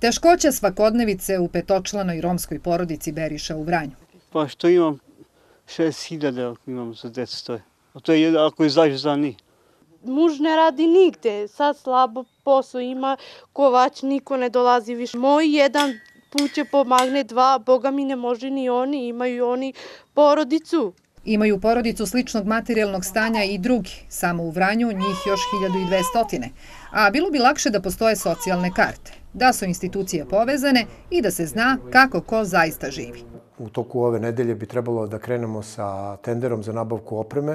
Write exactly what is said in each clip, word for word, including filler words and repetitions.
Teškoća svakodnevice u petočlanoj romskoj porodici Beriša u Vranju. Pa što imam šest hiljada imam za decu, a to je ako izađe za njih. Muž ne radi nigde, sad slabo posao ima, kovać, niko ne dolazi više. Moj jedan put će pomagne, dva, boga mi ne može ni oni, imaju oni porodicu. Imaju porodicu sličnog materijalnog stanja i drugi, samo u Vranju njih još hiljadu i dvesta, a bilo bi lakše da postoje socijalne karte, da su institucije povezane i da se zna kako ko zaista živi. U toku ove nedelje bi trebalo da krenemo sa tenderom za nabavku opreme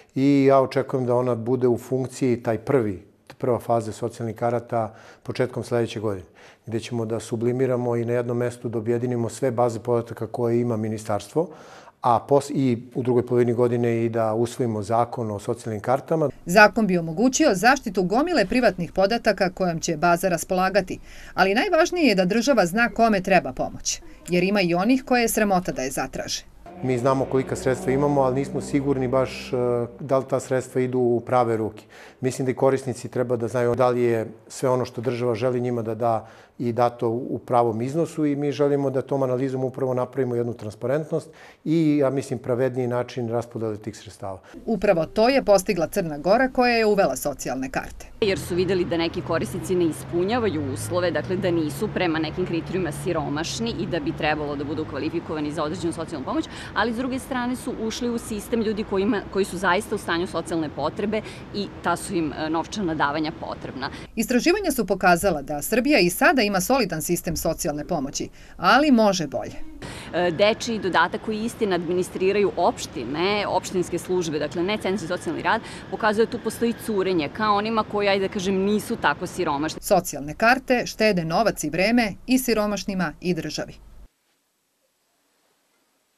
i ja očekujem da ona bude u funkciji taj prvi, prva faza socijalnih karata početkom sledeće godine, gde ćemo da sublimiramo i na jednom mestu da objedinimo sve baze podataka koje ima ministarstvo, a i u drugoj polovini godine i da usvojimo zakon o socijalnim kartama. Zakon bi omogućio zaštitu gomile privatnih podataka kojom će baza raspolagati, ali najvažnije je da država zna kome treba pomoć, jer ima i onih koje je sramota da je zatraže. Mi znamo kolika sredstva imamo, ali nismo sigurni baš da li ta sredstva idu u prave ruke. Mislim da i korisnici treba da znaju da li je sve ono što država želi njima da da i dato u pravom iznosu i mi želimo da tom analizom upravo napravimo jednu transparentnost i, ja mislim, pravedniji način raspodele tih sredstava. Upravo to je postigla Crna Gora koja je uvela socijalne karte. Jer su videli da neki korisnici ne ispunjavaju uslove, dakle da nisu prema nekim kriterijuma siromašni i da bi trebalo da budu kvalifikovani za određenu socijalnu pomoć, ali s druge strane su ušli u sistem ljudi koji su zaista u stanju socijalne potrebe i ta su im novčana davanja potrebna. Istraživanja su pokazala da Srbija i sada ima solidan sistem socijalne pomoći, ali može bolje. Dečiji dodatak koji istina administriraju opštine, opštinske službe, dakle ne centri za socijalni rad, pokazuje da tu postoji curenje kao onima koji, ajde da kažem, nisu tako siromašni. Socijalne karte štede novac i vreme i siromašnima i državi.